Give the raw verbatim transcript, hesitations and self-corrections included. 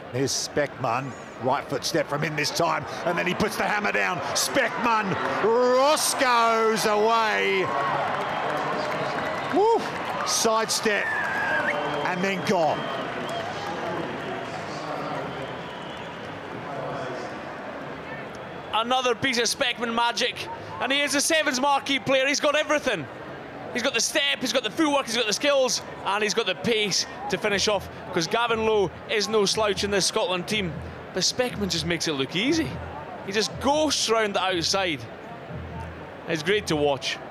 Here's Specman, right foot step from him this time, and then he puts the hammer down. Specman, Rosko's away. Woo! Sidestep, and then gone. Another piece of Specman magic, and he is a sevens marquee player. He's got everything. He's got the step, he's got the footwork, he's got the skills, and he's got the pace to finish off, because Gavin Lowe is no slouch in this Scotland team. But Specman just makes it look easy. He just ghosts round the outside. It's great to watch.